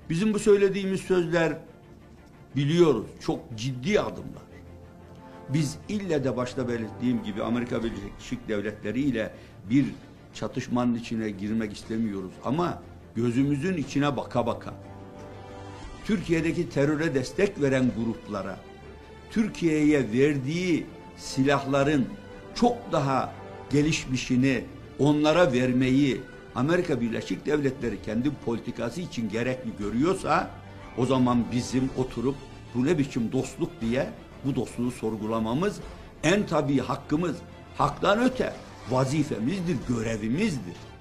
Bizim bu söylediğimiz sözler, biliyoruz, çok ciddi adımlar. Biz ille de başta belirttiğim gibi Amerika Birleşik Devletleri ile bir çatışmanın içine girmek istemiyoruz. Ama gözümüzün içine baka baka, Türkiye'deki teröre destek veren gruplara, Türkiye'ye verdiği silahların çok daha gelişmişini onlara vermeyi Amerika Birleşik Devletleri kendi politikası için gerekli görüyorsa, o zaman bizim oturup bu ne biçim dostluk diye bu dostluğu sorgulamamız en tabii hakkımız, haktan öte vazifemizdir, görevimizdir.